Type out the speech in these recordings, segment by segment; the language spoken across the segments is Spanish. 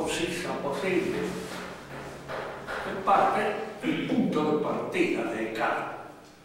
concisa posible, en parte el punto de partida de Descartes,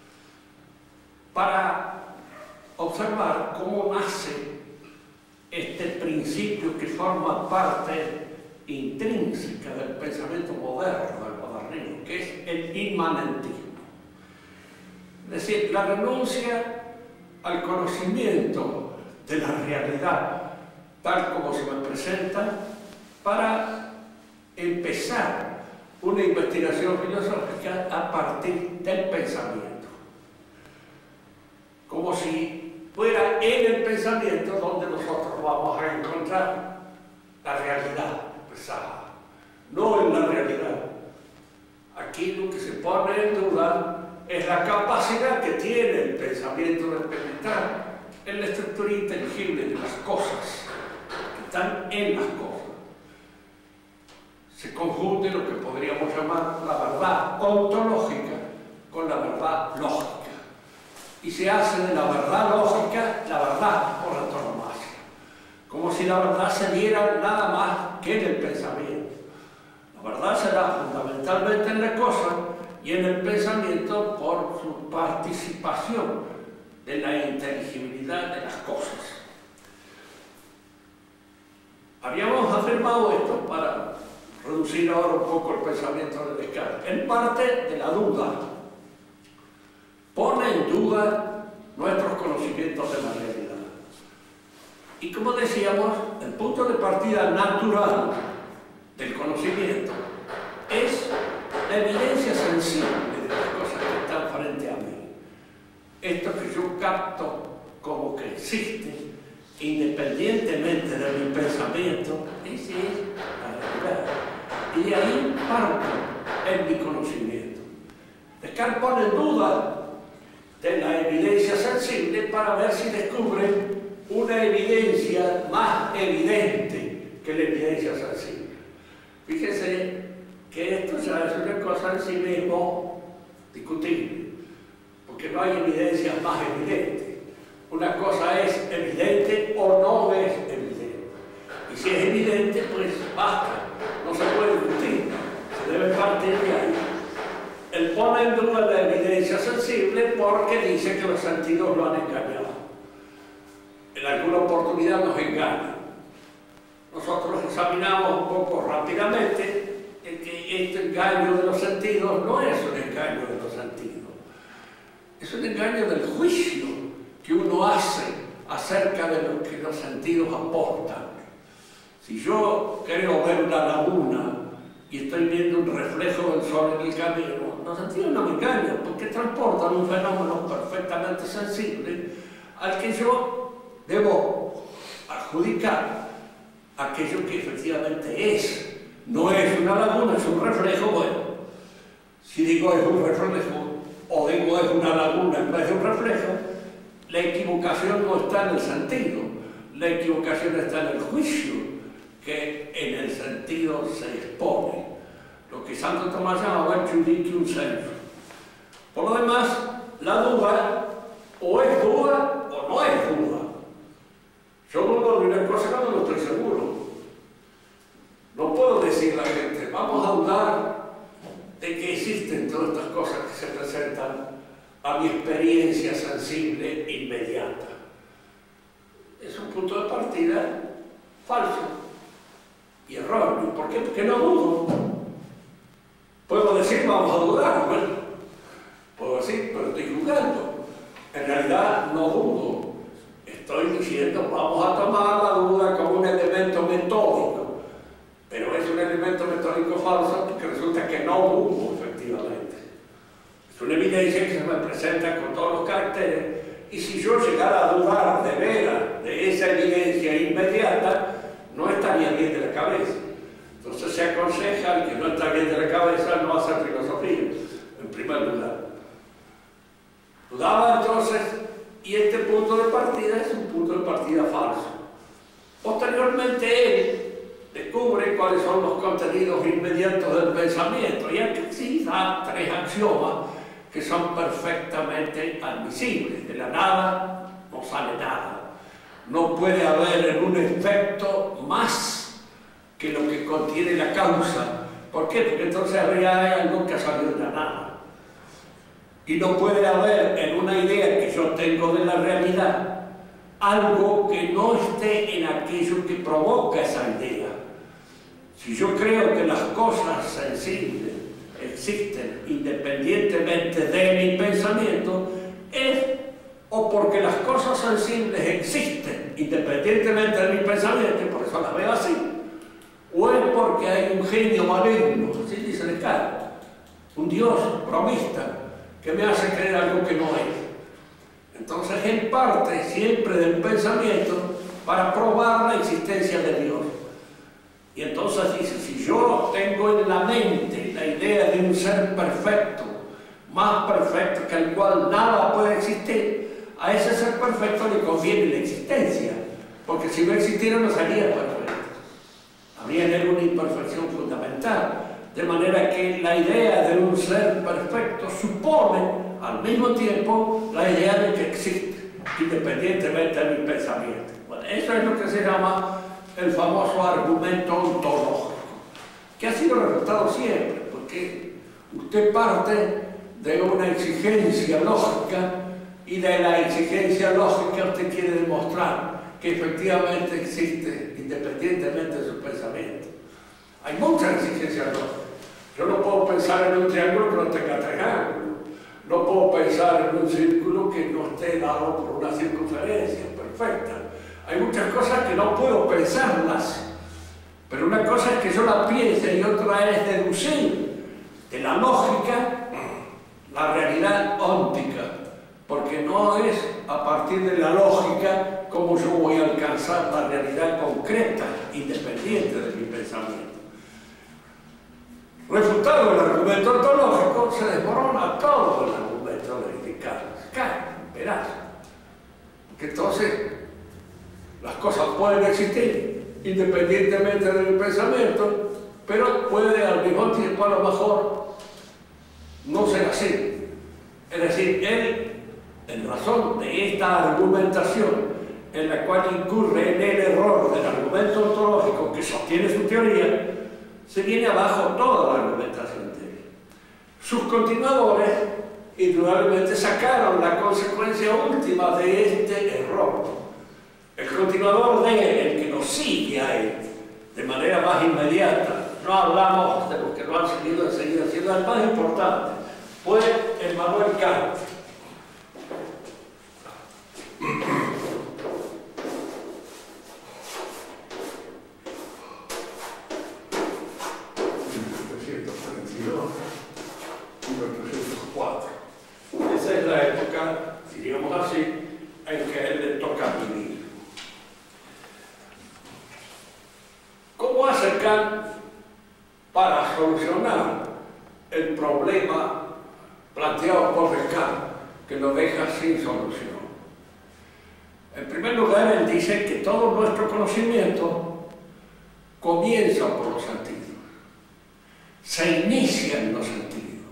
para observar cómo nace este principio que forma parte intrínseca del pensamiento moderno, del modernismo, que es el inmanentismo. Es decir, la renuncia al conocimiento de la realidad tal como se me presenta para empezar una investigación filosófica a partir del pensamiento. Como si fuera en el pensamiento donde nosotros vamos a encontrar la realidad pesada, no en la realidad. Aquí lo que se pone en duda es la capacidad que tiene el pensamiento de penetrar en la estructura inteligible de las cosas, que están en las cosas. Se confunde lo que podríamos llamar la verdad ontológica con la verdad lógica. Y se hace de la verdad lógica la verdad por antonomasia, como si la verdad se diera nada más que en el pensamiento. La verdad será fundamentalmente en la cosa y en el pensamiento por su participación de la inteligibilidad de las cosas. Habíamos afirmado esto para reducir ahora un poco el pensamiento de Descartes, en parte de la duda. Pone en duda nuestros conocimientos de la realidad. Y como decíamos, el punto de partida natural del conocimiento es la evidencia sensible de las cosas que están frente a mí. Esto que yo capto como que existe, independientemente de mi pensamiento, esa es la realidad. Y de ahí parto en mi conocimiento. Descartes pone en duda de la evidencia sensible para ver si descubre una evidencia más evidente que la evidencia sensible. Fíjense que esto ya es una cosa en sí mismo discutible, porque no hay evidencias más evidentes. Una cosa es evidente o no es evidente. Y si es evidente, pues basta, no se puede discutir, se debe partir de ahí. Él pone en duda la evidencia sensible porque dice que los sentidos lo han engañado. En alguna oportunidad nos engañan. Nosotros examinamos un poco rápidamente que este engaño de los sentidos no es un engaño de los sentidos, es un engaño del juicio que uno hace acerca de lo que los sentidos aportan. Si yo creo ver una laguna y estoy viendo un reflejo del sol en el camino, los sentidos no me engañan, porque transportan un fenómeno perfectamente sensible al que yo debo adjudicar aquello que efectivamente es. No es una laguna, es un reflejo. Bueno, si digo es un reflejo o digo es una laguna en vez de un reflejo, la equivocación no está en el sentido, la equivocación está en el juicio que en el sentido se expone, lo que Santo Tomás llamaba el judicium sensu. Por lo demás, la duda o es duda o no es duda. Yo dudo de una cosa cuando no estoy seguro. No puedo decirle a la gente, vamos a dudar de que existen todas estas cosas que se presentan a mi experiencia sensible inmediata. Es un punto de partida falso y erróneo. ¿Por qué? Porque no dudo. Puedo decir, vamos a dudar. Bueno, puedo decir, pero estoy jugando. En realidad no dudo. Estoy diciendo, vamos a tomar la duda como un elemento metódico. Pero es un elemento metódico falso porque resulta que no dudo, efectivamente. Es una evidencia que se me presenta con todos los caracteres, y si yo llegara a dudar de veras de esa evidencia inmediata, no estaría bien de la cabeza. Entonces se aconseja al que no está bien de la cabeza no hacer filosofía, en primer lugar. Dudaba entonces, y este punto de partida es un punto de partida falso. Posteriormente él descubre cuáles son los contenidos inmediatos del pensamiento, y aquí da tres axiomas que son perfectamente admisibles. De la nada no sale nada. No puede haber en un efecto más que lo que contiene la causa. ¿Por qué? Porque entonces habría algo que ha salido de la nada. Y no puede haber en una idea que yo tengo de la realidad algo que no esté en aquello que provoca esa idea. Si yo creo que las cosas sensibles existen independientemente de mi pensamiento, es o porque las cosas sensibles existen independientemente de mi pensamiento, y por eso las veo así, o es porque hay un genio maligno, así dice Descartes, un Dios bromista, que me hace creer algo que no es. Entonces él parte siempre del pensamiento para probar la existencia de Dios. Y entonces dice, si yo tengo en la mente la idea de un ser perfecto, más perfecto que el cual nada puede existir, a ese ser perfecto le conviene la existencia, porque si no existiera no sería perfecto. Habría en él una imperfección fundamental, de manera que la idea de un ser perfecto supone al mismo tiempo la idea de que existe, independientemente de mi pensamiento. Bueno, eso es lo que se llama el famoso argumento ontológico, que ha sido refutado siempre, porque usted parte de una exigencia lógica y de la exigencia lógica usted quiere demostrar que efectivamente existe independientemente de su pensamiento. Hay muchas exigencias lógicas. Yo no puedo pensar en un triángulo que no tenga tres ángulos. No puedo pensar en un círculo que no esté dado por una circunferencia perfecta. Hay muchas cosas que no puedo pensarlas, pero una cosa es que yo la piense y otra es deducir de la lógica la realidad óntica, porque no es a partir de la lógica como yo voy a alcanzar la realidad concreta, independiente de mi pensamiento. Refutado el argumento ontológico, se desmorona todo el argumento verificado, se cae en pedazos. Que entonces las cosas pueden existir independientemente de mi pensamiento, pero puede al mismo tiempo a lo mejor no ser así. Es decir, él, en razón de esta argumentación en la cual incurre en el error del argumento ontológico que sostiene su teoría, se viene abajo toda la argumentación de él. Sus continuadores, indudablemente, sacaron la consecuencia última de este error. El continuador de él, el que nos sigue a él, de manera más inmediata, no hablamos de los que lo han seguido enseguida, sino el más importante, fue Emmanuel Kant. Esa es la época, diríamos así, en que a él le toca vivir. ¿Cómo hace Kant para solucionar el problema planteado por Descartes, que lo deja sin solución? En primer lugar, él dice que todo nuestro conocimiento comienza por los sentidos, se inicia en los sentidos.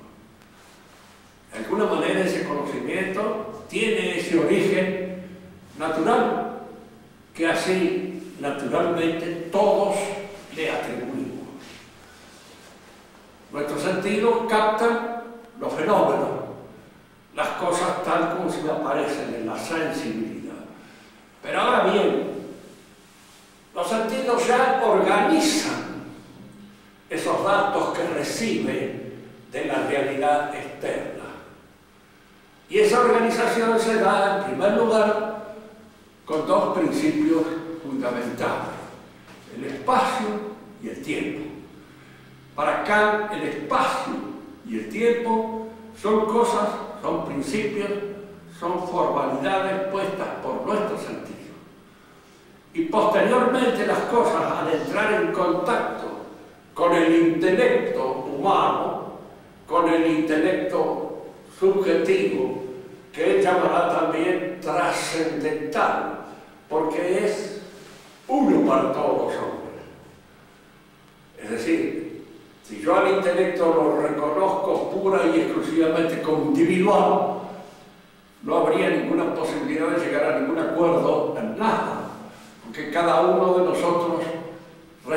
De alguna manera ese conocimiento tiene ese origen natural, que así naturalmente todos le atribuimos. Nuestros sentidos captan los fenómenos, las cosas tal como se me aparecen en la sensibilidad. Pero ahora bien, los sentidos ya organizan esos datos que reciben de la realidad externa. Y esa organización se da, en primer lugar, con dos principios fundamentales: el espacio y el tiempo. Para Kant, el espacio y el tiempo son cosas, son principios, son formalidades puestas por nuestros sentidos. Y posteriormente las cosas, al entrar en contacto con el intelecto humano, con el intelecto subjetivo, que él llamará también trascendental, porque es uno para todos los hombres. Es decir, si yo al intelecto lo reconozco pura y exclusivamente como individual, no habría ninguna posibilidad de llegar a ningún acuerdo en nada, porque cada uno de nosotros recibiría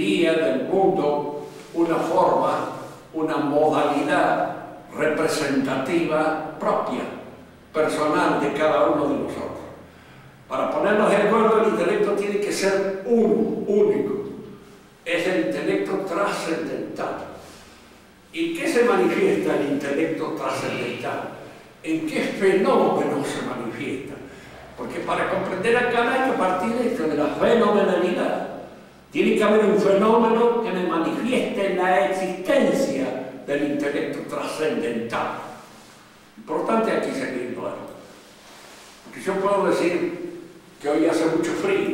exigiría del mundo una forma, una modalidad representativa propia, personal de cada uno de nosotros. Para ponernos de acuerdo, el intelecto tiene que ser uno, único. Es el intelecto trascendental. ¿Y qué se manifiesta el intelecto trascendental? ¿En qué fenómeno se manifiesta? Porque para comprender acá hay que partir de esto, de la fenomenalidad. Tiene que haber un fenómeno que me manifieste la existencia del intelecto trascendental. Importante aquí seguirlo. Porque yo puedo decir que hoy hace mucho frío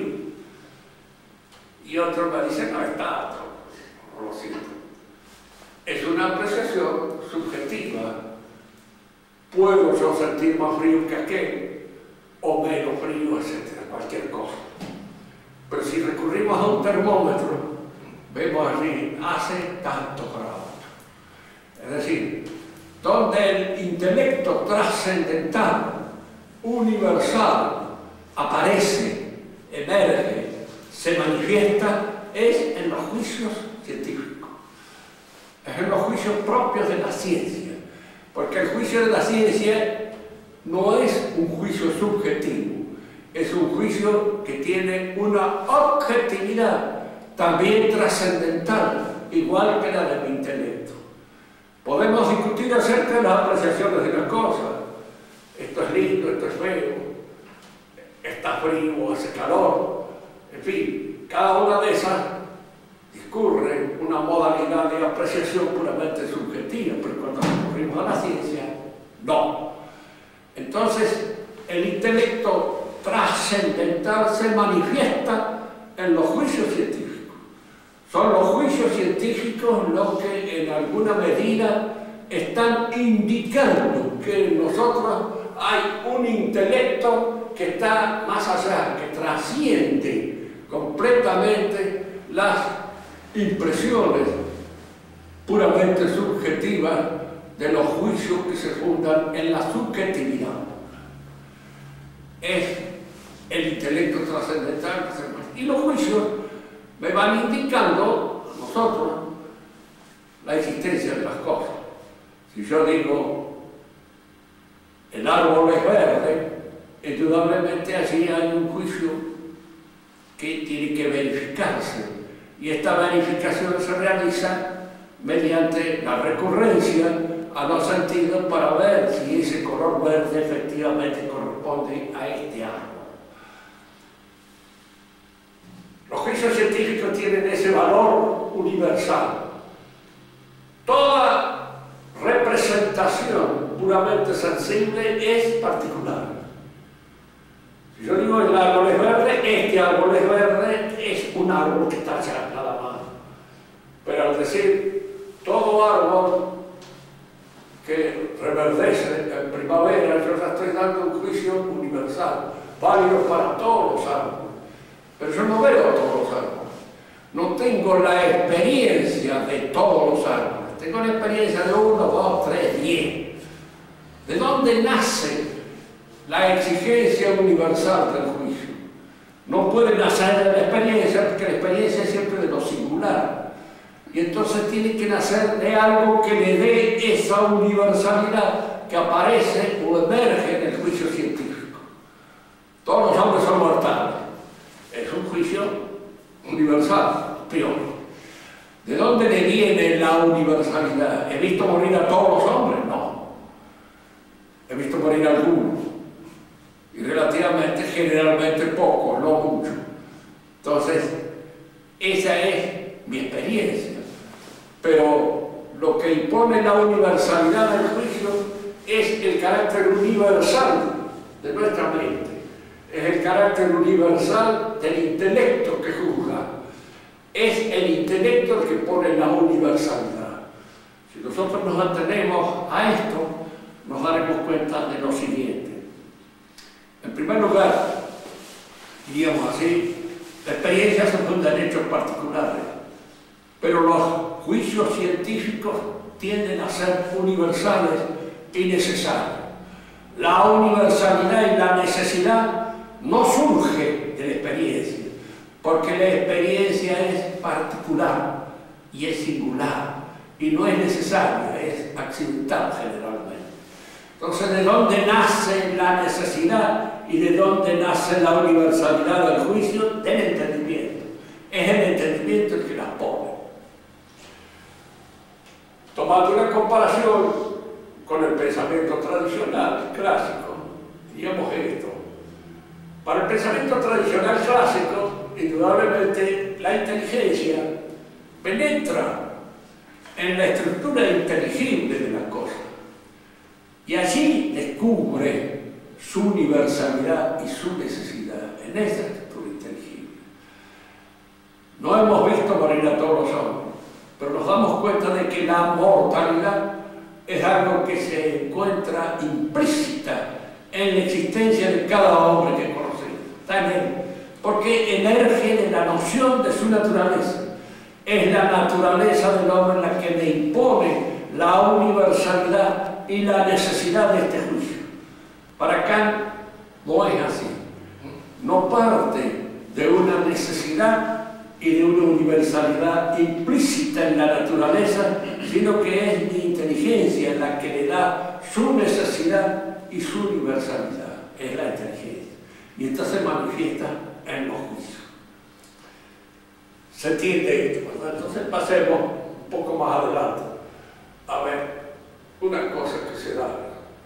y otro me dice no es tanto, no lo siento. Es una apreciación subjetiva. Puedo yo sentir más frío que aquel o menos frío, etcétera, cualquier cosa. Pero si recurrimos a un termómetro, vemos allí, hace tantos grados. Es decir, donde el intelecto trascendental, universal, aparece, emerge, se manifiesta, es en los juicios científicos. Es en los juicios propios de la ciencia. Porque el juicio de la ciencia no es un juicio subjetivo, es un juicio que tiene una objetividad también trascendental, igual que la del intelecto. Podemos discutir acerca de las apreciaciones de las cosas. Esto es lindo, esto es feo, está frío, hace calor, en fin, cada una de esas discurre una modalidad de apreciación puramente subjetiva, pero cuando recurrimos a la ciencia, no. Entonces, el intelecto trascendental se manifiesta en los juicios científicos. Son los juicios científicos los que en alguna medida están indicando que en nosotros hay un intelecto que está más allá, que trasciende completamente las impresiones puramente subjetivas de los juicios que se fundan en la subjetividad. Es el intelecto trascendental que se muestra. Y los juicios me van indicando a nosotros la existencia de las cosas. Si yo digo el árbol es verde, indudablemente allí hay un juicio que tiene que verificarse. Y esta verificación se realiza mediante la recurrencia a los sentidos para ver si ese color verde efectivamente corresponde a este árbol. Los juicios científicos tienen ese valor universal. Toda representación puramente sensible es particular. Si yo digo el árbol es verde, este árbol es verde, es un árbol que está allá, nada más. Pero al decir todo árbol que reverdece en primavera, yo ya estoy dando un juicio universal, válido para todos los árboles. Pero yo no veo todos los árboles. No tengo la experiencia de todos los árboles. Tengo la experiencia de 1, 2, 3, 10. ¿De dónde nace la exigencia universal del juicio? No puede nacer de la experiencia, porque la experiencia es siempre de lo singular. Y entonces tiene que nacer de algo que le dé esa universalidad que aparece o emerge en el juicio científico. Todos los hombres son mortales. Es un juicio universal, peor. ¿De dónde le viene la universalidad? ¿He visto morir a todos los hombres? No. He visto morir a algunos. Y relativamente, generalmente pocos, no mucho. Entonces, esa es mi experiencia. Pero lo que impone la universalidad del juicio es el carácter universal de nuestra mente. Es el carácter universal del intelecto que juzga. Es el intelecto el que pone la universalidad. Si nosotros nos atenemos a esto, nos daremos cuenta de lo siguiente. En primer lugar, diríamos así, la experiencia se funda en hechos particulares, pero los juicios científicos tienden a ser universales y necesarios. La universalidad y la necesidad no surge de la experiencia, porque la experiencia es particular y es singular y no es necesaria, es accidental generalmente. Entonces, ¿de dónde nace la necesidad y de dónde nace la universalidad del juicio? Del entendimiento. Es el entendimiento el que las pone. Tomando una comparación con el pensamiento tradicional, clásico, digamos esto. Para el pensamiento tradicional clásico, indudablemente la inteligencia penetra en la estructura inteligible de las cosas y allí descubre su universalidad y su necesidad en esa estructura inteligible. No hemos visto morir a todos los hombres, pero nos damos cuenta de que la mortalidad es algo que se encuentra implícita en la existencia de cada hombre que conocemos. Está en él, porque emerge de la noción de su naturaleza. Es la naturaleza del hombre la que le impone la universalidad y la necesidad de este juicio. Para Kant no es así. No parte de una necesidad y de una universalidad implícita en la naturaleza, sino que es mi inteligencia la que le da su necesidad y su universalidad. Es la inteligencia. Y esto se manifiesta en los juicios. Se entiende esto, ¿verdad? Entonces pasemos un poco más adelante a ver una cosa que se da.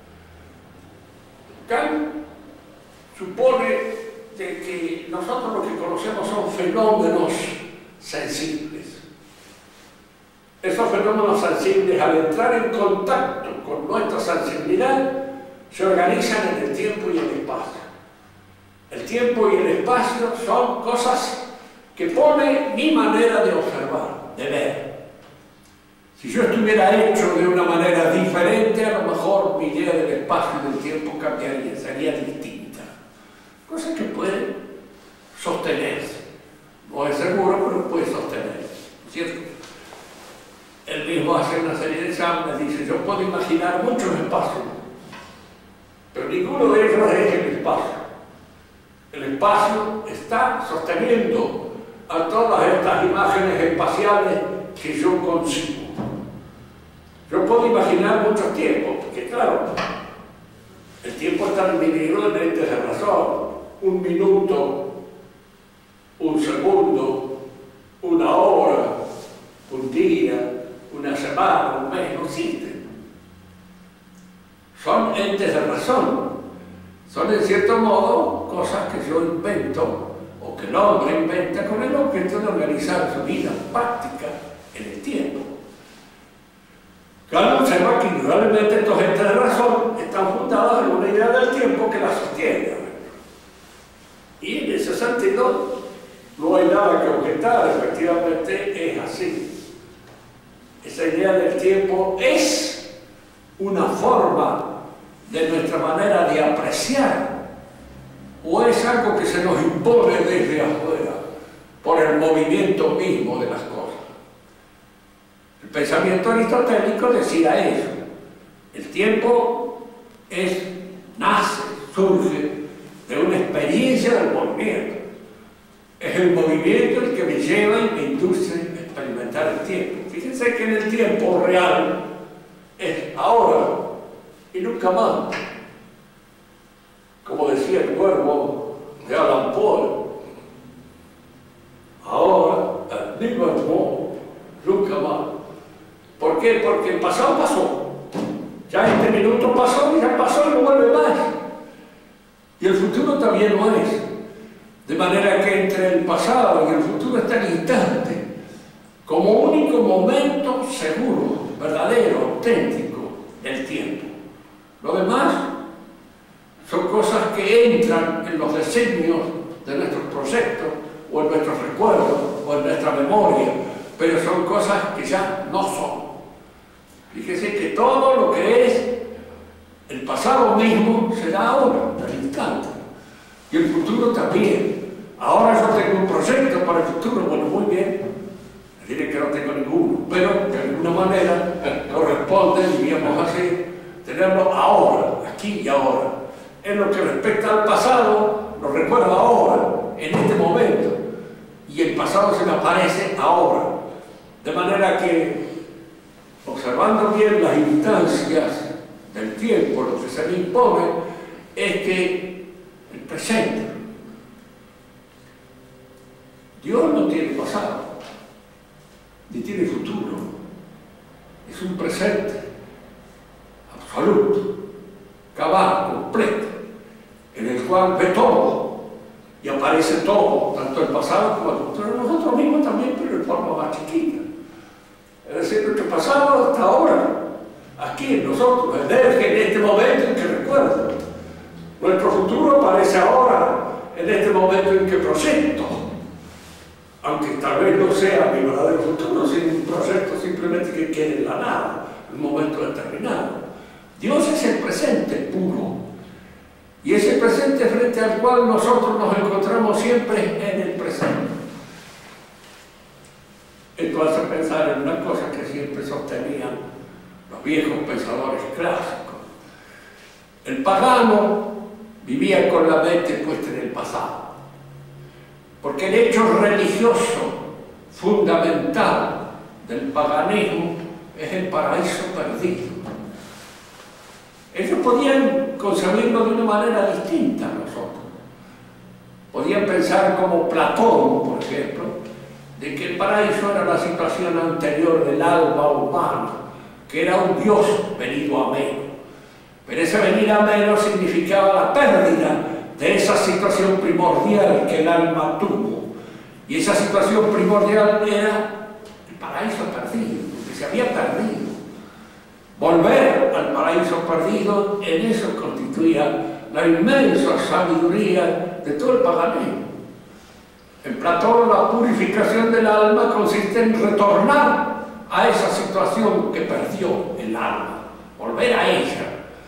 Kant supone de que nosotros lo que conocemos son fenómenos sensibles. Esos fenómenos sensibles, al entrar en contacto con nuestra sensibilidad, se organizan en el tiempo y el espacio. El tiempo y el espacio son cosas que pone mi manera de observar, de ver. Si yo estuviera hecho de una manera diferente, a lo mejor mi idea del espacio y del tiempo cambiaría, sería distinta. Cosa que puede sostenerse. No es seguro, pero puede sostenerse, ¿cierto? Él mismo hace una serie de exámenes, dice, yo puedo imaginar muchos espacios, pero ninguno de ellos es el espacio. El espacio está sosteniendo a todas estas imágenes espaciales que yo concibo. Yo puedo imaginar muchos tiempos, porque claro, el tiempo está dividido en entes de razón. Un minuto, un segundo, una hora, un día, una semana, un mes, no existen. Son entes de razón. Son en cierto modo cosas que yo invento o que el hombre inventa con el objeto de organizar su vida práctica en el tiempo. Kant observa que indudablemente estos entes de razón están fundados en una idea del tiempo que la sostiene. Y en ese sentido no hay nada que objetar, efectivamente es así. Esa idea del tiempo es una forma de nuestra manera de apreciar, o es algo que se nos impone desde afuera por el movimiento mismo de las cosas. El pensamiento aristotélico decía eso. El tiempo nace, surge de una experiencia del movimiento. Es el movimiento el que me lleva y me induce a experimentar el tiempo. Fíjense que en el tiempo real es ahora y nunca más. Como decía el cuervo de Alan Poe, ahora, never more, nunca más. ¿Por qué? Porque el pasado pasó. Ya este minuto pasó y ya pasó y no vuelve más. Y el futuro también lo es. De manera que entre el pasado y el futuro está el instante, como único momento seguro, verdadero, auténtico del tiempo. Lo demás son cosas que entran en los designios de nuestros proyectos, o en nuestros recuerdos, o en nuestra memoria, pero son cosas que ya no son. Fíjese que todo lo que es el pasado mismo será ahora, al instante. Y el futuro también. Ahora yo tengo un proyecto para el futuro, bueno, muy bien. Diré que no tengo ninguno, pero de alguna manera corresponde, diríamos así, tenerlo ahora, aquí y ahora. En lo que respecta al pasado, lo recuerdo ahora, en este momento. y el pasado se me aparece ahora. De manera que, observando bien las instancias del tiempo, lo que se me impone es que el presente, Dios no tiene pasado, ni tiene futuro, es un presente absoluto, cabal, completo, en el cual ve todo y aparece todo, tanto el pasado como el futuro, nosotros mismos también, pero en forma más chiquita. Es decir, nuestro pasado hasta ahora, aquí en nosotros, emerge en este momento en que recuerdo. Nuestro futuro aparece ahora, en este momento en que proyecto. Aunque tal vez no sea mi verdadero futuro, sino un proyecto simplemente que quede en la nada, en un momento determinado. Dios es el presente puro. Y ese presente frente al cual nosotros nos encontramos siempre en el presente. Esto hace pensar en una cosa que siempre sostenían los viejos pensadores clásicos. El pagano vivía con la mente puesta en el pasado, porque el hecho religioso fundamental del paganismo es el paraíso perdido. Ellos podían concebirlo de una manera distinta a nosotros. Podían pensar como Platón, por ejemplo, de que el paraíso era la situación anterior del alma humana, que era un Dios venido a menos. Pero ese venir a menos significaba la pérdida de esa situación primordial que el alma tuvo. Y esa situación primordial era el paraíso perdido, que se había perdido. Volver al paraíso perdido, en eso constituía la inmensa sabiduría de todo el paganismo. En Platón, la purificación del alma consiste en retornar a esa situación que perdió el alma, volver a ella.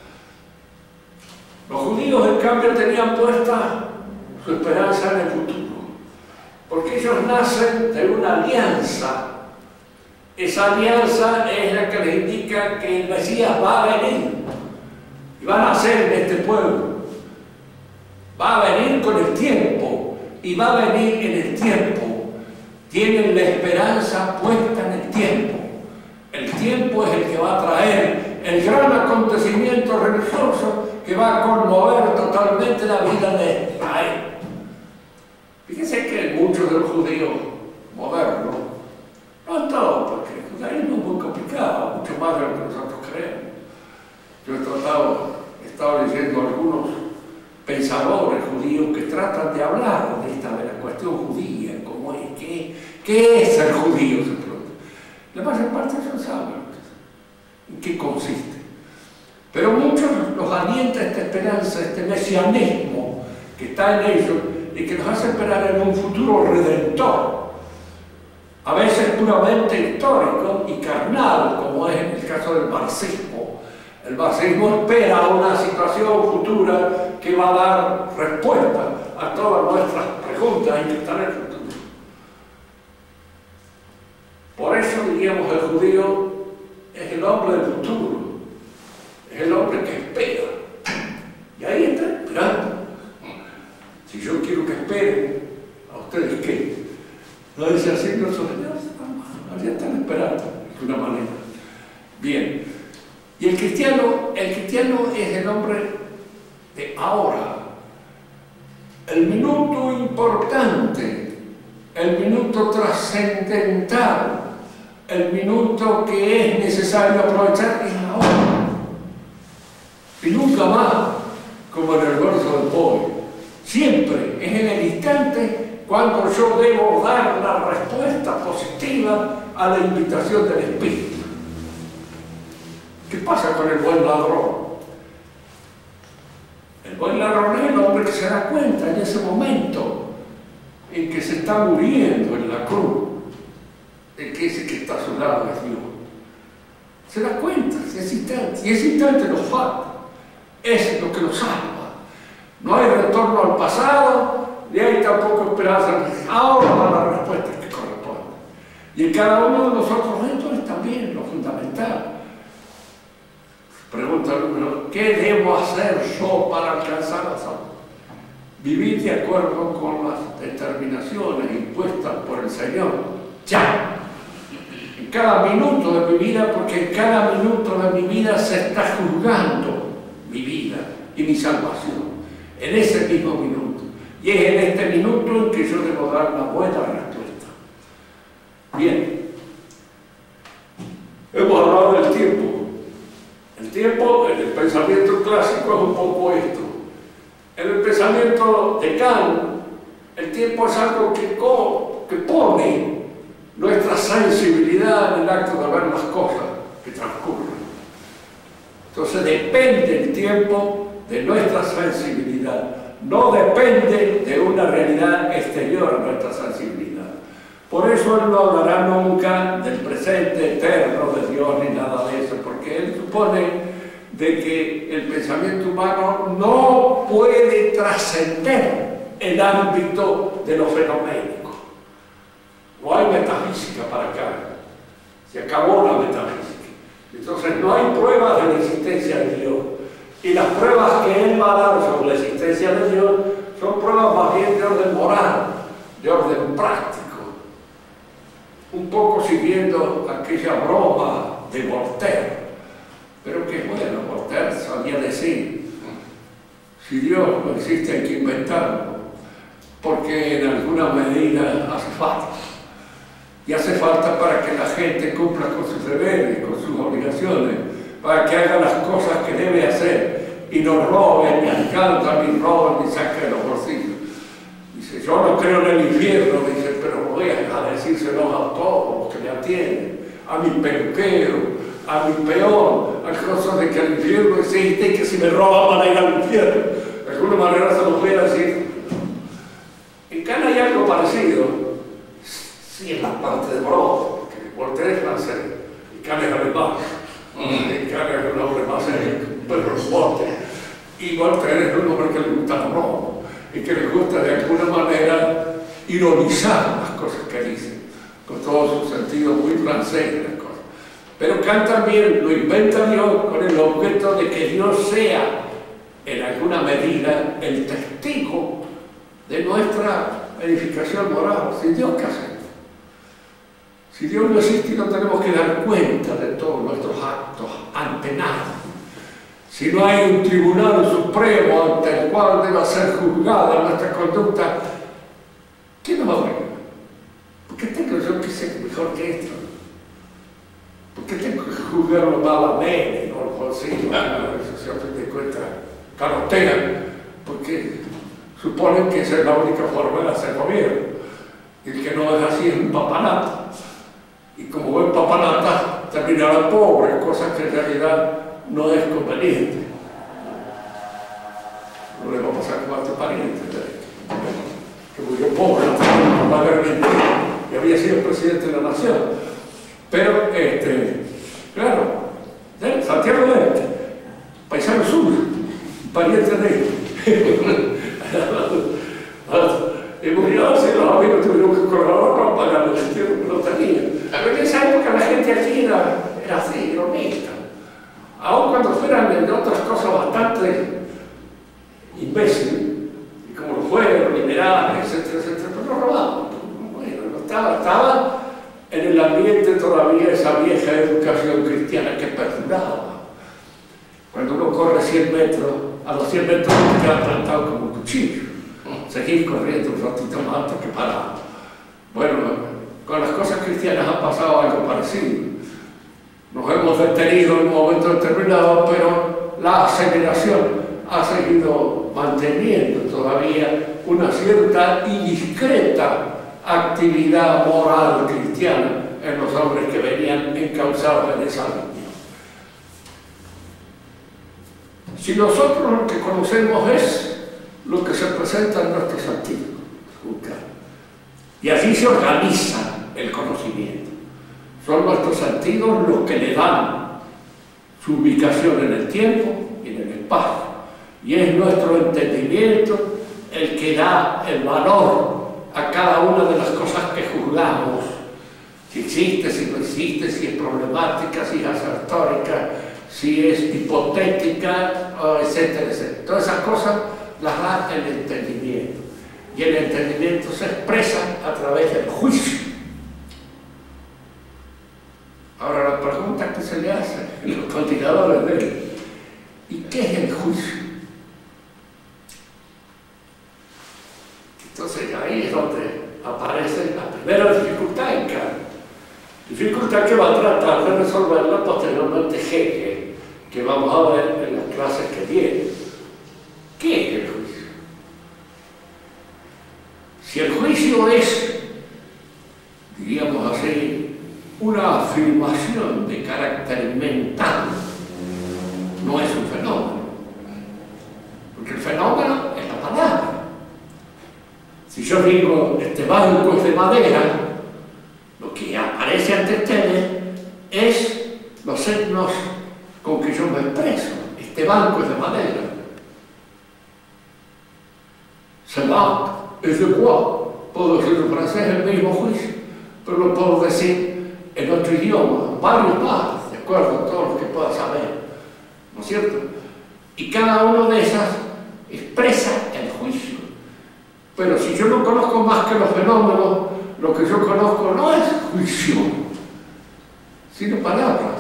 Los judíos, en cambio, tenían puesta su esperanza en el futuro, porque ellos nacen de una alianza. Esa alianza es la que les indica que el Mesías va a venir y va a nacer en este pueblo. Va a venir con el tiempo y va a venir en el tiempo. Tienen la esperanza puesta en el tiempo. El tiempo es el que va a traer el gran acontecimiento religioso que va a conmover totalmente la vida de Israel. Fíjense que muchos de los judíos modernos, no todos, porque el judaísmo es muy complicado, mucho más de lo que nosotros creemos. Yo he estado leyendo algunos pensadores judíos que tratan de hablar de la cuestión judía, cómo es, qué es ser judío, se pregunta. La mayor parte de ellos saben en qué consiste. Pero muchos los alienta esta esperanza, este mesianismo que está en ellos y que nos hace esperar en un futuro redentor, a veces puramente histórico y carnal, como es en el caso del marxismo. El marxismo espera una situación futura que va a dar respuesta a todas nuestras preguntas y que están en el futuro. Por eso diríamos el judío es el hombre del futuro, es el hombre que espera. Y ahí está esperando. Si yo quiero que esperen, ¿a ustedes qué? No dice así, no son ya están esperando de una manera. Bien. Y el cristiano es el hombre de ahora. El minuto importante, el minuto trascendental, el minuto que es necesario aprovechar es ahora. Y nunca más, como en el verso del pobre. Siempre es en el instante cuando yo debo dar la respuesta positiva a la invitación del Espíritu. ¿Qué pasa con el buen ladrón? El buen ladrón es el hombre que se da cuenta en ese momento en que se está muriendo en la cruz, de que ese que está a su lado es Dios. Se da cuenta, ese instante, y ese instante nos falta. Es lo que nos salva. No hay retorno al pasado, ni hay tampoco esperanza. Ahora va la respuesta que corresponde. Y en cada uno de nosotros esto es también lo fundamental. Pregunta el número, ¿qué debo hacer yo para alcanzar la salud? vivir de acuerdo con las determinaciones impuestas por el Señor, ya, en cada minuto de mi vida, porque en cada minuto de mi vida se está juzgando mi vida y mi salvación, en ese mismo minuto. Y es en este minuto en que yo debo dar una buena respuesta. Bien, hemos hablado del tiempo. El tiempo en el pensamiento clásico es un poco esto. En el pensamiento de Kant, el tiempo es algo que pone nuestra sensibilidad en el acto de ver las cosas que transcurren. Entonces depende el tiempo de nuestra sensibilidad, no depende de una realidad exterior a nuestra sensibilidad. Por eso él no hablará nunca del presente eterno de Dios ni nada de eso, porque él supone de que el pensamiento humano no puede trascender el ámbito de lo fenoménico. No hay metafísica para acá, se acabó la metafísica. Entonces no hay pruebas de la existencia de Dios. Y las pruebas que él va a dar sobre la existencia de Dios son pruebas más bien de orden moral, de orden práctico. Un poco siguiendo aquella broma de Voltaire. Pero que bueno, Voltaire sabía decir, si Dios no existe hay que inventarlo, porque en alguna medida hace falta. Y hace falta para que la gente cumpla con sus deberes, con sus obligaciones, para que haga las cosas que debe hacer y no roben, ni alcanzan, ni roben, ni saquen los bolsillos. Dice, yo no creo en el infierno, dice, pero voy a decírselo a todos los que me atienden, a mi peluquero, a mi peón, a cosas de que el infierno existe y que si me roban van a ir al infierno. De alguna manera se los voy a decir. En Cana hay algo parecido, sí, en la parte de broma, porque Voltaire es francés y Cana es alemán. Cana es un hombre más pero fuerte. Y Voltaire es un hombre que le gusta la broma y que le gusta de alguna manera ironizar las cosas que dice, con todo su sentido muy francés de las cosas. Pero Kant también lo inventa Dios con el objeto de que Dios sea, en alguna medida, el testigo de nuestra edificación moral. Sin Dios, ¿qué hacemos? Si Dios no existe, no tenemos que dar cuenta de todos nuestros actos ante nadie. Si no hay un tribunal supremo ante el cual deba ser juzgada nuestra conducta, ¿quién nos va a ver? ¿Por qué tengo yo que ser mejor que esto? ¿Por qué tengo que juzgarlo malamente o algo así? Si a fin de cuentas carotean, porque suponen que esa es la única forma de hacer gobierno. El que no es así es un papanata. Y como buen papanata, terminará pobre, cosa que en realidad no es conveniente. No le va a pasar con este pariente, que murió pobre, y había sido presidente de la nación. Pero, claro, Santiago de Este, paisano suyo, pariente de él. Y murió así, los amigos tuvieron que colaborar para pagar el entierro que no tenía. Pero en esa época la gente aquí era así, ironista. Aun cuando fueran de otras cosas bastante imbéciles, y como lo fueron, liberales, etcétera, etcétera, pero no robaban. Bueno, no estaba en el ambiente todavía esa vieja educación cristiana que perduraba. Cuando uno corre 100 metros, a los 100 metros te queda plantado como un cuchillo. Seguir corriendo un ratito más hasta que parar. Bueno, con las cosas cristianas ha pasado algo parecido. Nos hemos detenido en un momento determinado, pero la aceleración ha seguido manteniendo todavía una cierta y discreta actividad moral cristiana en los hombres que venían encauzados en esa línea. Si nosotros lo que conocemos es lo que se presenta en nuestros sentidos, y así se organiza el conocimiento. Son nuestros sentidos los que le dan su ubicación en el tiempo y en el espacio, y es nuestro entendimiento el que da el valor a cada una de las cosas que juzgamos, si existe, si no existe, si es problemática, si es asertórica, si es hipotética, etcétera, etcétera. Todas esas cosas las da el entendimiento. Y el entendimiento se expresa a través del juicio. Ahora la pregunta que se le hace a los continuadores de él: ¿y qué es el juicio? Entonces ahí es donde aparece la primera dificultad en Kant. Dificultad que va a tratar de resolverla posteriormente Hegel, que vamos a ver en las clases que vienen. ¿Qué es el juicio? Si el juicio es, diríamos así, una afirmación de carácter mental, no es un fenómeno, porque el fenómeno es la palabra. Si yo digo, este banco es de madera, lo que aparece ante ustedes es los signos con que yo me expreso. Este banco es de madera. Ce banc es de bois. Puedo decir en francés el mismo juicio, pero lo puedo decir en otro idioma, varios más, de acuerdo a todo lo que pueda saber, ¿no es cierto? Y cada uno de esas expresa el juicio. Pero si yo no conozco más que los fenómenos, lo que yo conozco no es juicio, sino palabras.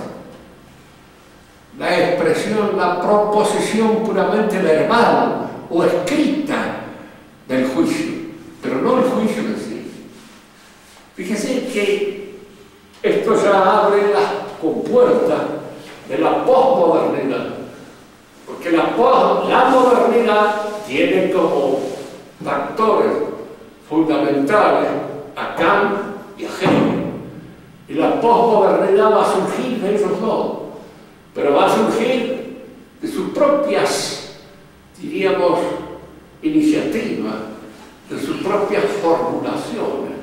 La expresión, la proposición puramente verbal o escrita del juicio, pero no el juicio en sí. Fíjese que esto ya abre las compuertas de la posmodernidad, porque la modernidad tiene como factores fundamentales a Kant y a Hegel, y la posmodernidad va a surgir de esos dos, pero va a surgir de sus propias, diríamos, iniciativas, de sus propias formulaciones.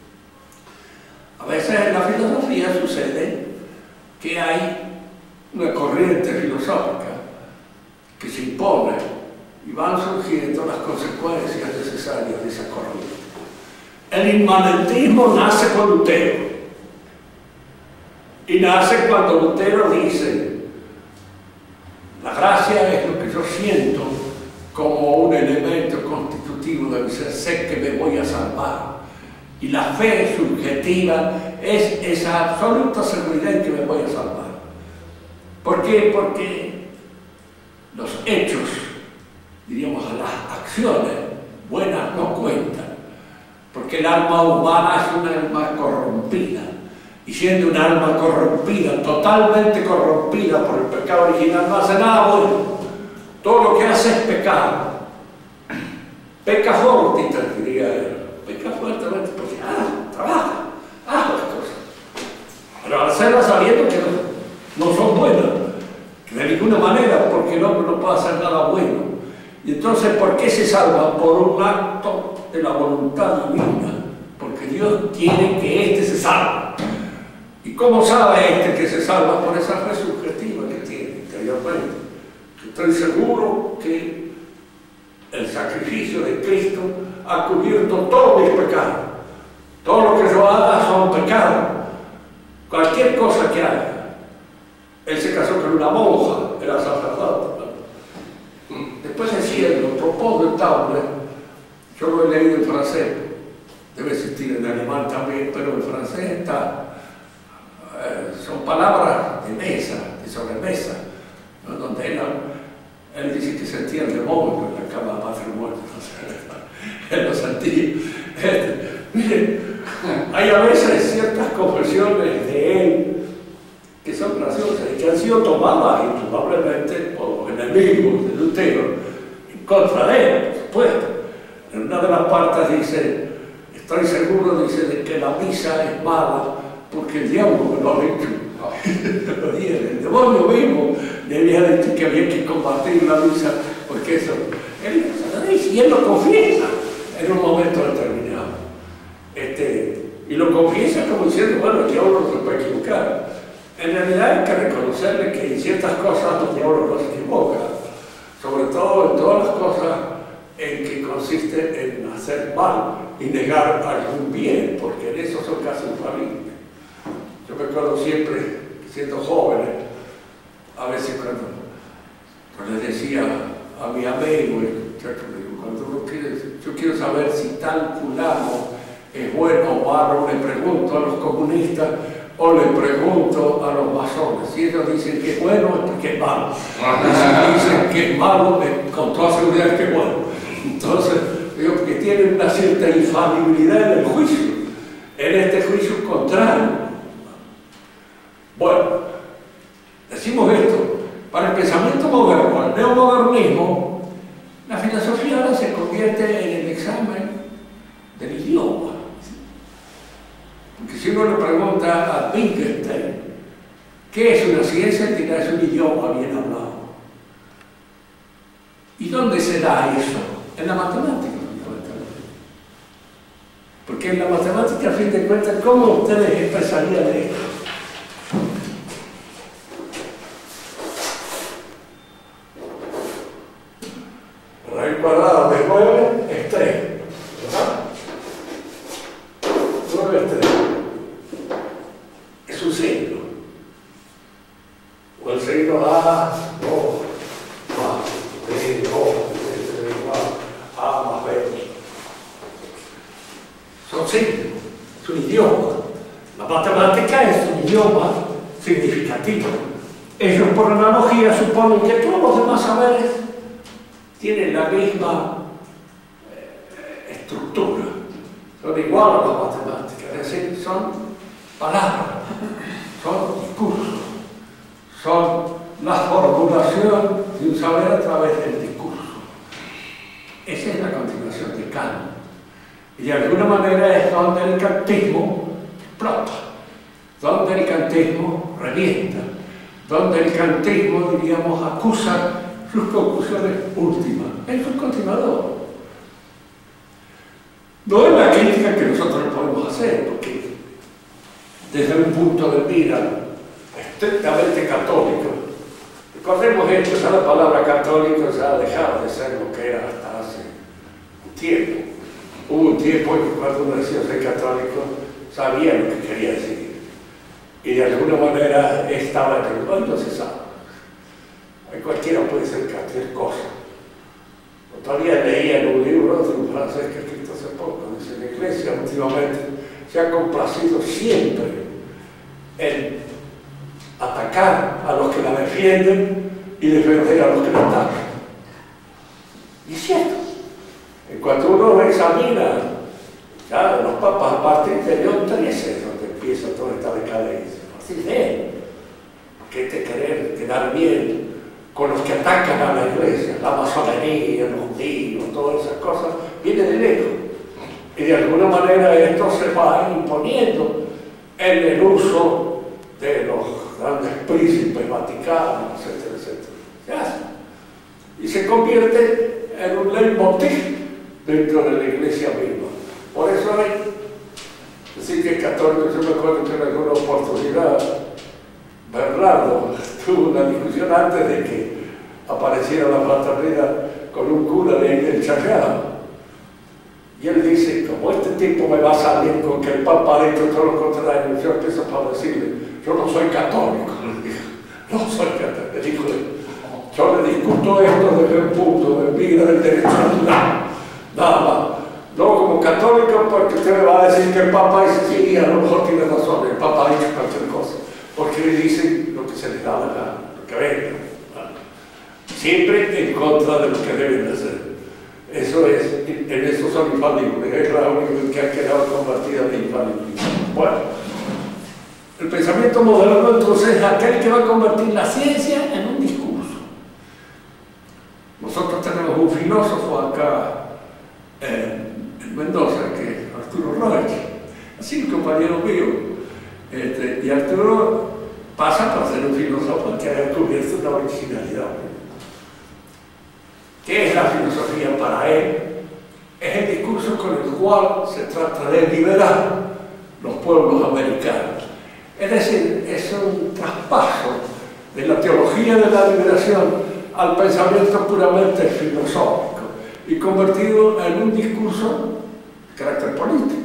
A veces en la filosofía sucede que hay una corriente filosófica que se impone y van surgiendo las consecuencias necesarias de esa corriente. El inmanentismo nace con Lutero, y nace cuando Lutero dice: la gracia es lo que yo siento como un elemento constitutivo de mi ser, sé que me voy a salvar, y la fe subjetiva es esa absoluta seguridad en que me voy a salvar. ¿Por qué? Porque los hechos, diríamos, las acciones buenas no cuentan, porque el alma humana es un alma corrompida, y siendo un alma corrompida, totalmente corrompida por el pecado original, no hace nada bueno. Todo lo que hace es pecar. Peca fortita, diría él. Peca fuertemente porque trabaja, las cosas. Pero al hacerlas sabiendo que no son buenas, que de ninguna manera, porque el hombre no puede hacer nada bueno. Y entonces, ¿por qué se salva? Por un acto de la voluntad divina, porque Dios quiere que éste se salve. ¿Y cómo sabe este que se salva? Por esa fe subjetiva que tiene interiormente. Estoy seguro que el sacrificio de Cristo ha cubierto todos mis pecados. Todo lo que yo haga son pecados. Cualquier cosa que haga. Él se casó con una monja, era sacerdote. Después decía, lo propone en Tauler, yo lo he leído en francés, debe existir en alemán también, pero en francés está. Son palabras de mesa, de sobremesa, ¿no? Donde él dice que sentía el demonio en la cama de matrimonio, él lo sentía. Miren, hay a veces ciertas confesiones de él que son graciosas y que han sido tomadas indudablemente por los enemigos de Lutero en contra de él, por supuesto. En una de las partes dice: estoy seguro, dice, de que la misa es mala porque el diablo me lo ha dicho. El demonio mismo le había dicho que había que combatir la misa, porque eso, él lo dice, y él lo confiesa en un momento determinado. Y lo confiesa como diciendo, bueno, el diablo no se puede equivocar. En realidad hay que reconocerle que en ciertas cosas el diablo no se equivoca, sobre todo en todas las cosas en que consiste en hacer mal y negar algún bien, porque en eso son casi infalibles. Yo me acuerdo siempre, siendo jóvenes, a veces cuando les decía a mi amigo, Cuando uno quiere, yo quiero saber si tal fulano es bueno o malo, le pregunto a los comunistas o le pregunto a los masones. Si ellos dicen que es bueno, es porque es malo. Si dicen que es malo, con toda seguridad es que es bueno. Entonces, digo que tienen una cierta infalibilidad en el juicio, en este juicio contrario. Bueno, decimos esto, para el pensamiento moderno, el neomodernismo, la filosofía ahora se convierte en el examen del idioma. Porque si uno le pregunta a Wittgenstein qué es una ciencia, dirá es un idioma bien hablado. ¿Y dónde se da eso? En la matemática. Porque en la matemática, a fin de cuentas, ¿cómo ustedes expresarían esto? Raíz cuadrada de 9 es 3, ¿verdad? 9 es 3. Es un signo. O el signo A, 2, más, B, 2, es igual A más B. Son signos, es un idioma. La matemática es un idioma significativo. Ellos, por analogía, suponen que todos los demás saberes tienen la misma estructura, son iguales a las matemáticas, es decir, son palabras, son discursos, son la formulación de un saber a través del discurso. Esa es la continuación de Kant. Y de alguna manera es donde el kantismo explota, donde el kantismo revienta, donde el kantismo, diríamos, acusa sus conclusiones últimas. Es un continuador. No es la crítica que nosotros podemos hacer, porque desde un punto de vista estrictamente católico, recordemos esto, ya la palabra católico ya ha dejado de ser lo que era hasta hace un tiempo. Hubo un tiempo en que cuando uno decía ser católico, sabía lo que quería decir. Y de alguna manera estaba en el mundo, se sabe. Cualquiera puede ser cualquier cosa. Todavía leía en un libro de un francés que escrito hace poco, dice: la Iglesia últimamente se ha complacido siempre en atacar a los que la defienden y defender a los que la atacan. Y es cierto. En cuanto uno examina ya los papas a partir de León XIII, donde empieza toda esta decadencia, a partir de él, que te querer quedar bien con los que atacan a la Iglesia, la masonería, los judíos, todas esas cosas, viene de lejos. Y de alguna manera esto se va imponiendo en el uso de los grandes príncipes vaticanos, etcétera, etcétera. ¿Qué hace? Y se convierte en un leitmotiv dentro de la Iglesia misma. Por eso hay, decir que es católico, yo me acuerdo que en alguna oportunidad Bernardo tuvo una discusión antes de que apareciera la fraternidad con un cura de Chayán. Y él dice: como este tipo me va a salir con que el Papa ha hecho todo lo contrario, yo empiezo para decirle: yo no soy católico. Le dijo: no soy católico. Le dijo: yo le discuto esto desde el punto de vista del derecho natural. Nada más. No como católico, porque usted me va a decir que el Papa dice: sí, a lo mejor tiene razón, el Papa ha dicho cualquier cosa. Porque le dicen lo que se les da la gana, lo que venga. Siempre en contra de lo que deben de hacer. Eso es, en eso son infalibles, es la única que ha quedado convertida en infalibilidad. Bueno, el pensamiento moderno entonces es aquel que va a convertir la ciencia en un discurso. Nosotros tenemos un filósofo acá en Mendoza, que es Arturo Roig, así un compañero mío. Y Arturo pasa por ser un filósofo que ha descubierto una originalidad. ¿Qué es la filosofía para él? Es el discurso con el cual se trata de liberar los pueblos americanos. Es decir, es un traspaso de la teología de la liberación al pensamiento puramente filosófico y convertido en un discurso de carácter político.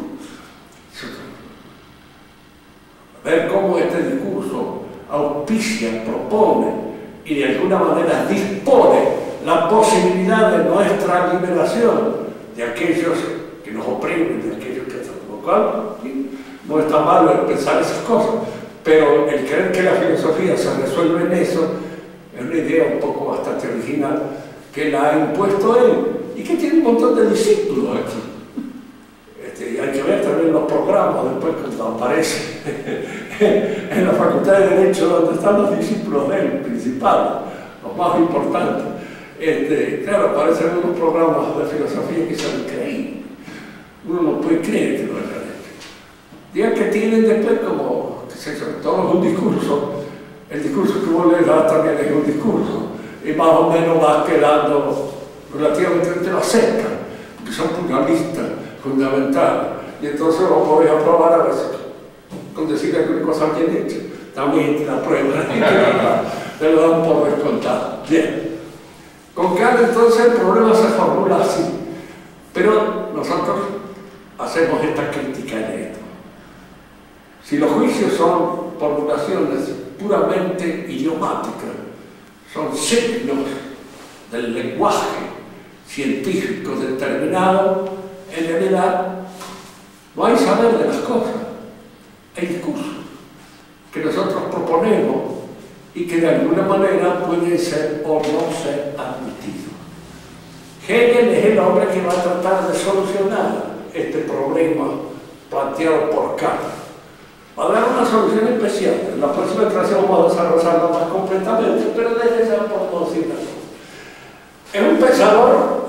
Ver cómo este discurso auspicia, propone y de alguna manera dispone la posibilidad de nuestra liberación de aquellos que nos oprimen, de aquellos que hacen lo cual, ¿sí? No está malo pensar esas cosas, pero el creer que la filosofía se resuelve en eso es una idea un poco bastante original que la ha impuesto él y que tiene un montón de discípulos aquí. Y hay que ver también los programas después cuando aparece en la Facultad de Derecho donde están los discípulos de él, principales, los más importantes. Claro, aparecen unos programas de filosofía que son increíbles. Uno no puede creer que lo hayan hecho. Digan que tienen después como, qué sé yo, todos un discurso. El discurso que vos le das también es un discurso. Y más o menos va quedando relativamente te lo acercan, porque son pluralistas fundamentales. Y entonces lo podés aprobar a veces con decir que una cosa bien hecha. También te la prueban y te lo dan por descontado. Bien. Con Kant entonces el problema se formula así. Pero nosotros hacemos esta crítica en esto. Si los juicios son formulaciones puramente idiomáticas, son signos del lenguaje científico determinado, en realidad no hay saber de las cosas, hay discursos que nosotros proponemos y que de alguna manera pueden ser o no ser admitidos. Hegel es el hombre que va a tratar de solucionar este problema planteado por Kant. Va a dar una solución especial. En la próxima clase vamos a desarrollarla más completamente, pero desde ya podemos decir algo. Es un pensador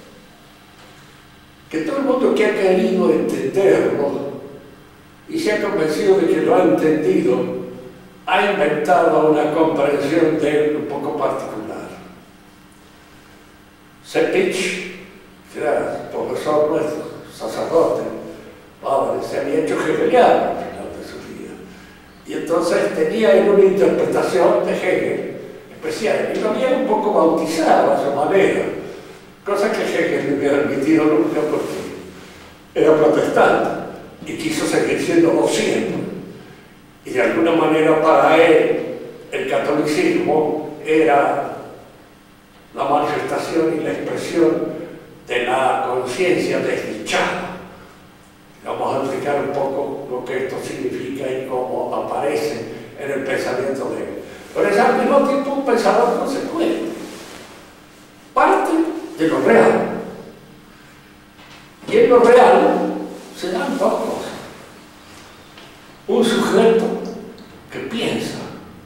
que todo el mundo que ha querido entenderlo y se ha convencido de que lo ha entendido, ha inventado una comprensión de él un poco particular. Sepich, que era profesor nuestro, sacerdote, padre, se había hecho hegeliano al final de su vida. Y entonces tenía él una interpretación de Hegel especial, y lo había un poco bautizado a su manera, cosa que Hegel no hubiera admitido nunca porque era protestante y quiso seguir siendo siempre. Y de alguna manera para él el catolicismo era la manifestación y la expresión de la conciencia desdichada. Vamos a explicar un poco lo que esto significa y cómo aparece en el pensamiento de él. Pero es al mismo tiempo un pensador consecuente. Parte de lo real. Y en lo real se dan dos cosas. Un sujeto que piensa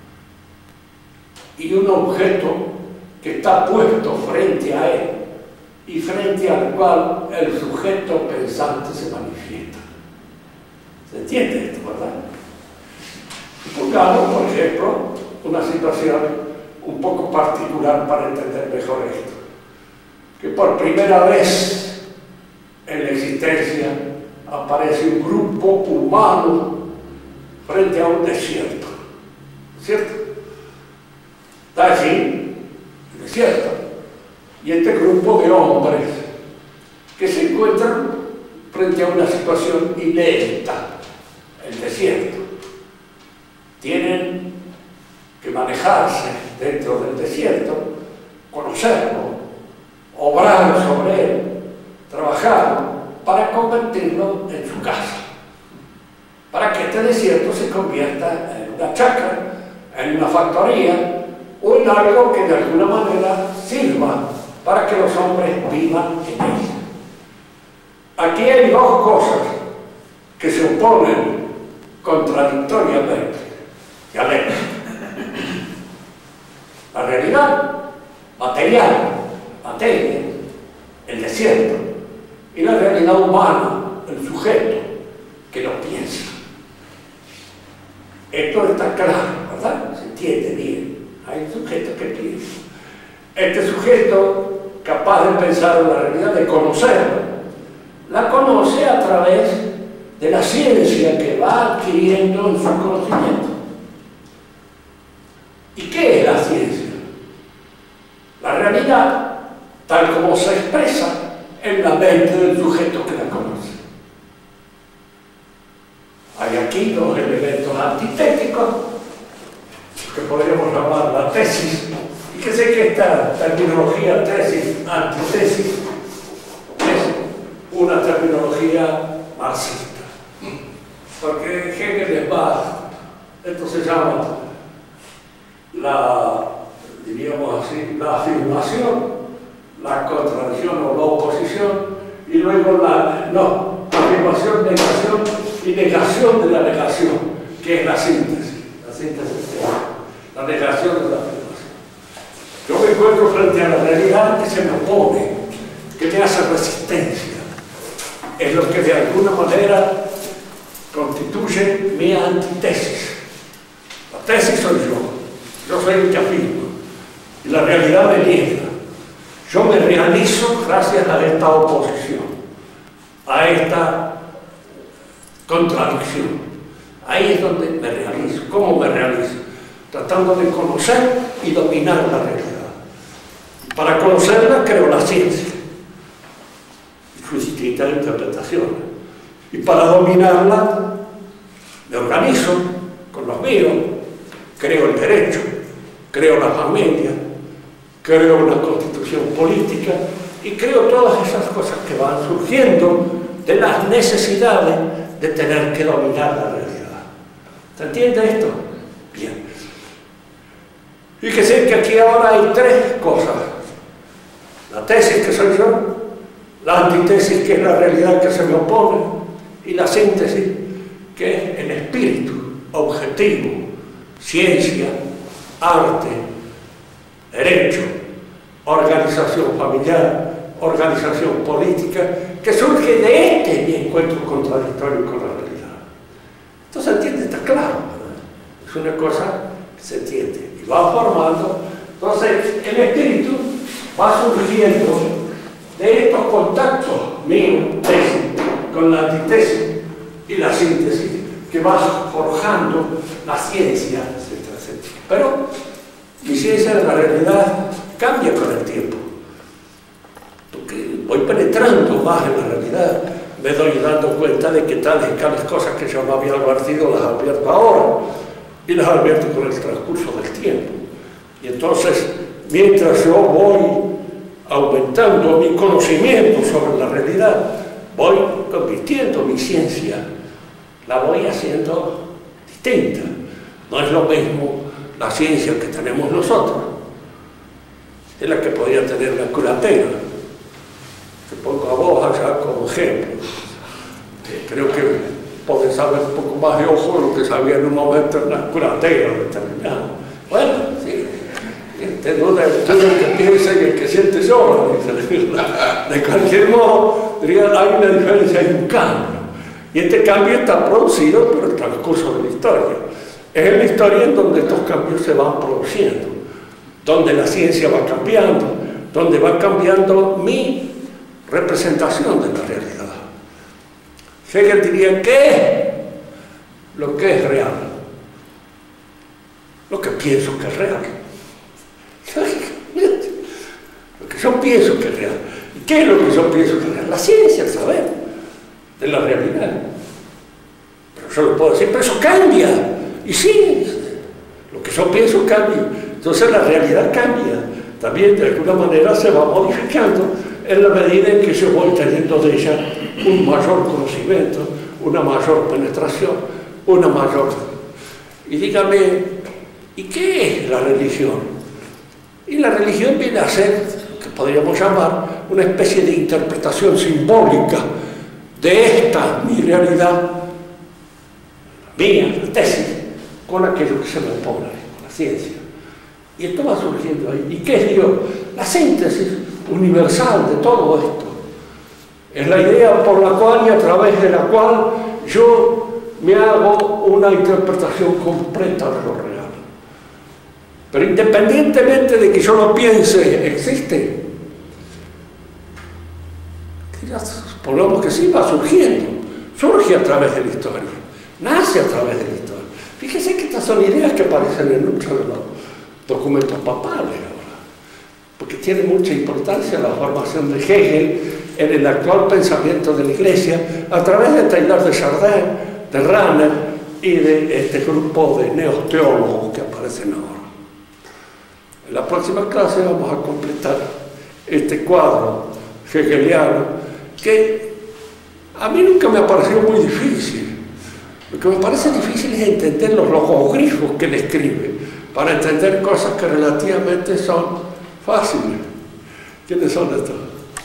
y un objeto que está puesto frente a él y frente al cual el sujeto pensante se manifiesta. ¿Se entiende esto, verdad? Pongamos, por ejemplo, una situación un poco particular para entender mejor esto. Que por primera vez en la existencia aparece un grupo humano frente a un desierto. ¿Cierto? Está allí, el desierto. Y este grupo de hombres que se encuentran frente a una situación inédita, el desierto. Tienen que manejarse dentro del desierto, conocerlo, obrar sobre él, trabajar para convertirlo en su casa, para que este desierto se convierta en una chacra, en una factoría o en algo que de alguna manera sirva para que los hombres vivan en él. Aquí hay dos cosas que se oponen contradictoriamente, la realidad material, materia, el desierto, y la realidad humana, el sujeto que lo piensa. Esto está claro, ¿verdad? Se entiende bien. Hay un sujeto que piensa. Este sujeto, capaz de pensar en la realidad, de conocerla, la conoce a través de la ciencia que va adquiriendo en su conocimiento. ¿Y qué es la ciencia? La realidad, tal como se expresa en la mente del sujeto que la conoce. Hay aquí dos elementos antitéticos que podríamos llamar la tesis y Fíjese que esta terminología tesis, antitesis, es una terminología marxista. Porque Hegel es más, esto se llama diríamos así, la afirmación, la contradicción o la oposición, y luego afirmación, negación y negación de la negación, que es la síntesis la negación de la afirmación. Yo me encuentro frente a la realidad que se me opone, que me hace resistencia, es lo que de alguna manera constituye mi antitesis. La tesis soy yo soy el que afirmo, y la realidad me niega. Yo me realizo gracias a esta oposición, a esta contradicción. Ahí es donde me realizo. ¿Cómo me realizo? Tratando de conocer y dominar la realidad. Para conocerla creo la ciencia y sus distintas interpretaciones. Y para dominarla me organizo con los míos, creo el derecho, creo la familia, creo una constitución política y creo todas esas cosas que van surgiendo de las necesidades de tener que dominar la realidad. ¿Se entiende esto? Bien. Fíjese que aquí ahora hay tres cosas. La tesis que soy yo, la antitesis que es la realidad que se me opone y la síntesis que es el espíritu objetivo, ciencia, arte, derecho, organización familiar, organización política, que surge de mi encuentro contradictorio con la realidad. Esto se entiende, está claro, ¿verdad? Es una cosa que se entiende y va formando. Entonces, el espíritu va surgiendo de estos contactos míos, tesis, con la antitesis y la síntesis, que va forjando la ciencia, etcétera, etcétera. Pero mi ciencia de la realidad cambia con el tiempo, porque voy penetrando más en la realidad, me doy dando cuenta de que tales cosas que yo no había advertido las advierto ahora, y las advierto con el transcurso del tiempo. Y entonces, mientras yo voy aumentando mi conocimiento sobre la realidad, voy convirtiendo mi ciencia, la voy haciendo distinta. No es lo mismo la ciencia que tenemos nosotros, es la que podría tener la curatela. Te pongo a vos allá como ejemplo. Creo que podés saber un poco más de ojo de lo que sabía en un momento en la curatela determinado. Bueno, sí. Tengo el que piensa y el que siente solo. De cualquier modo, diría, hay una diferencia, hay un cambio. Y este cambio está producido por el transcurso de la historia. Es en la historia en donde estos cambios se van produciendo, donde la ciencia va cambiando, donde va cambiando mi representación de la realidad. Hegel diría, ¿qué es lo que es real? Lo que pienso que es real. Lo que yo pienso que es real. ¿Y qué es lo que yo pienso que es real? La ciencia, el saber de la realidad. Pero yo lo puedo decir, pero eso cambia. Y sí, lo que yo pienso cambia. Entonces la realidad cambia. También de alguna manera se va modificando en la medida en que yo voy teniendo de ella un mayor conocimiento, una mayor penetración, una mayor... Y dígame, ¿y qué es la religión? Y la religión viene a ser, que podríamos llamar, una especie de interpretación simbólica de esta, mi realidad, mía, la tesis, con aquello que se me opone, con la ciencia. Y esto va surgiendo ahí. ¿Y qué es Dios? La síntesis universal de todo esto. Es la idea por la cual y a través de la cual yo me hago una interpretación completa de lo real. Pero independientemente de que yo lo piense, existe. Supongamos que sí, va surgiendo. Surge a través de la historia. Nace a través de la historia. Fíjese que estas son ideas que aparecen en muchos de los documentos papales ahora, porque tiene mucha importancia la formación de Hegel en el actual pensamiento de la Iglesia a través de Teilhard de Chardin, de Rahner y de este grupo de neoteólogos que aparecen ahora. En la próxima clase vamos a completar este cuadro hegeliano, que a mí nunca me ha parecido muy difícil. Lo que me parece difícil es entender los logogrifos que él escribe, para entender cosas que relativamente son fáciles. ¿Quiénes son estos?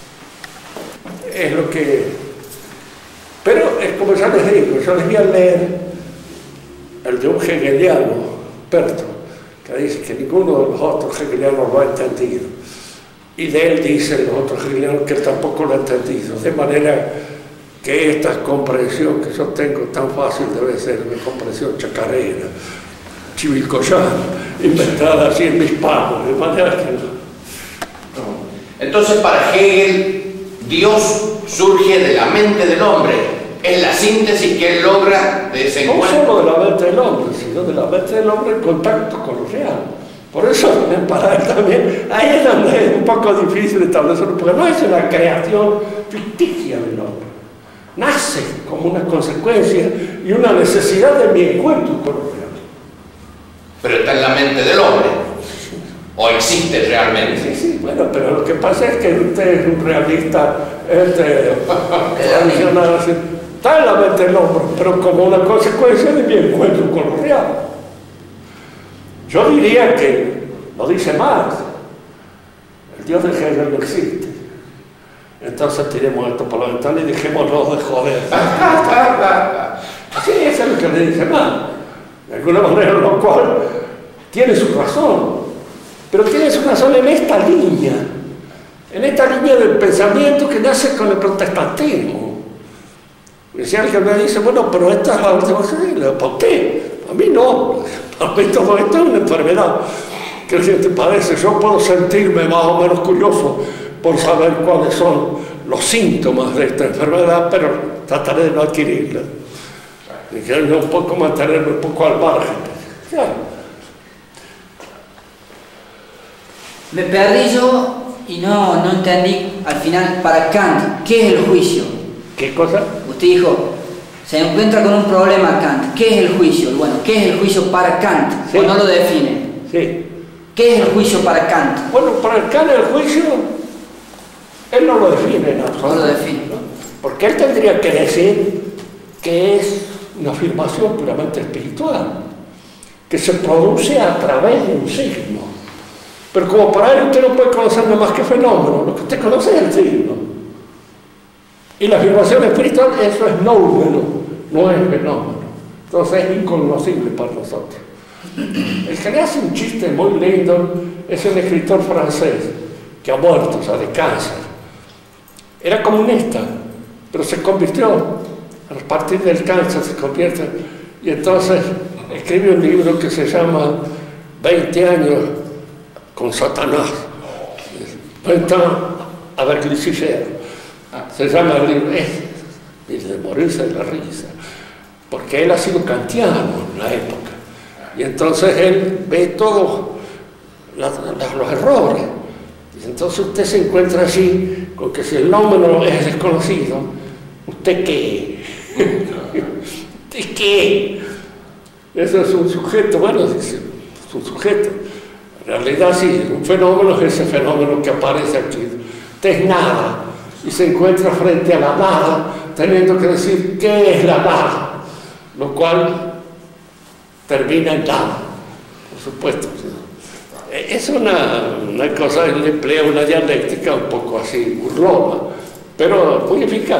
Es lo que... Pero es como ya les digo, yo les voy a leer el de un hegeliano, Perto, que dice que ninguno de los otros hegelianos lo ha entendido. Y de él dicen los otros hegelianos que él tampoco lo ha entendido. De manera que esta comprensión que yo tengo tan fácil debe ser una comprensión chacarera, chivilcoyana, inventada así en mis palos, de manera que no. Entonces, para Hegel, Dios surge de la mente del hombre. Es la síntesis que él logra de ese encuentro. No solo de la mente del hombre, sino de la mente del hombre en contacto con lo real. Por eso, para él también, ahí es donde es un poco difícil establecerlo, porque no es una creación ficticia del hombre. Nace como una consecuencia y una necesidad de mi encuentro con lo real. Pero está en la mente del hombre. ¿O existe realmente? Sí, bueno, pero lo que pasa es que usted es un realista tradicional, así. Está en la mente del hombre, pero como una consecuencia de mi encuentro con lo real. Yo diría que, lo dice Marx, el Dios de Hegel no existe. Entonces tiremos esto por la ventana y dejémonos de joder. Así eso es lo que le dice Marx. De alguna manera, lo cual tiene su razón. Pero tiene su razón en esta línea del pensamiento que nace con el protestantismo. Si alguien me dice, bueno, pero esta es la última regla, ¿por qué? A mí no, a mí todo esto es una enfermedad que la gente padece. Yo puedo sentirme más o menos curioso por saber cuáles son los síntomas de esta enfermedad, pero trataré de no adquirirla. Y que un poco mantenerme un poco al margen. Claro. Me perdí yo y no entendí al final para Kant, ¿qué es el juicio? ¿Qué cosa? Usted dijo, se encuentra con un problema Kant, ¿qué es el juicio? Bueno, ¿qué es el juicio para Kant? Sí. ¿O no lo define? Sí. ¿Qué es el juicio para Kant? Bueno, para Kant el juicio, él no lo define en absoluto. No lo define. Porque él tendría que decir que es una afirmación puramente espiritual, que se produce a través de un signo. Pero como para él usted no puede conocer nada más que fenómeno, lo que usted conoce es el signo. Y la afirmación espiritual, eso es nóumeno, no es fenómeno. Entonces es incognoscible para nosotros. El que le hace un chiste muy lindo es un escritor francés que ha muerto, o sea, de cáncer. Era comunista, pero se convirtió, a partir del cáncer se convierte, y entonces escribe un libro que se llama 20 años con Satanás. 20 ans avec Lucifer. Se llama el libro, es de morirse de la risa, porque él ha sido kantiano en la época, y entonces él ve todos los errores, y entonces usted se encuentra así, con que si el nómeno es desconocido, ¿usted qué? ¿Usted qué? Eso es un sujeto, bueno, es un sujeto, en realidad sí, un fenómeno es ese fenómeno que aparece aquí, usted es nada, y se encuentra frente a la nada, teniendo que decir qué es la nada, lo cual termina en nada, por supuesto. Es una cosa, él emplea una dialéctica un poco así, burlona, pero muy eficaz.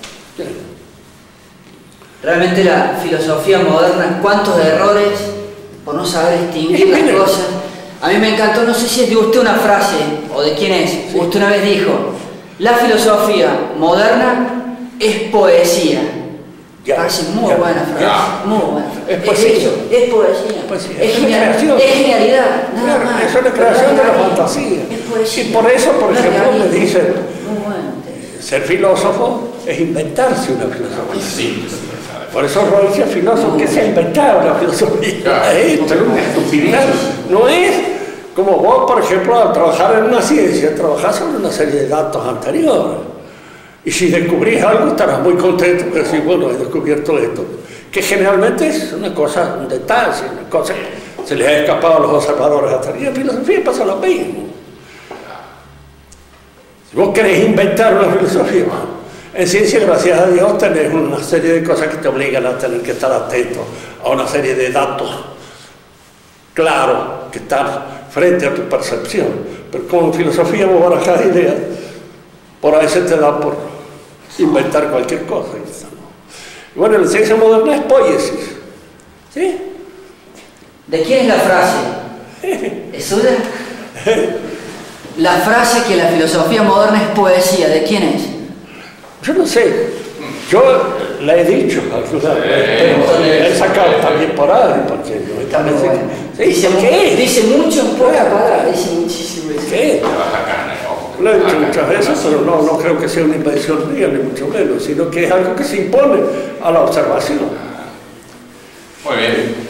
Realmente la filosofía moderna, cuántos errores por no saber distinguir las cosas. A mí me encantó, no sé si es de usted una frase o de quién es, sí. Usted una vez dijo, la filosofía moderna es poesía. Parece muy buena frase, muy buena frase. Es poesía. Es poesía. Es genialidad. Claro, es una creación de la fantasía. Es poesía. Y por eso, por ejemplo, me dicen, ser filósofo es inventarse una filosofía. Sí. Por eso Roy dice filósofo que se ha inventado una filosofía. Esto es una estupidez. No es como vos, por ejemplo, al trabajar en una ciencia, trabajás sobre una serie de datos anteriores. Y si descubrís algo, estarás muy contento porque decís, bueno, he descubierto esto. Que generalmente es una cosa, un detalle, una cosa Se les ha escapado a los observadores hasta y en filosofía pasa lo mismo. Si vos querés inventar una filosofía, en ciencia, gracias a Dios, tenés una serie de cosas que te obligan a tener que estar atento a una serie de datos claros que están frente a tu percepción. Pero como en filosofía vos barajás ideas, por ahí se te da por inventar cualquier cosa. Y bueno, la ciencia moderna es poiesis. ¿Sí? ¿De quién es la frase? ¿Es suya? La frase que la filosofía moderna es poesía, ¿de quién es? Yo no sé. Yo la he dicho, pero la he sacado también por ahí, porque me parece que... Dice mucho en poca palabra, dice muchísimo. ¿Qué? Lo he dicho muchas veces, pero no creo que sea una invención mía, ni mucho menos, sino que es algo que se impone a la observación. Muy bien.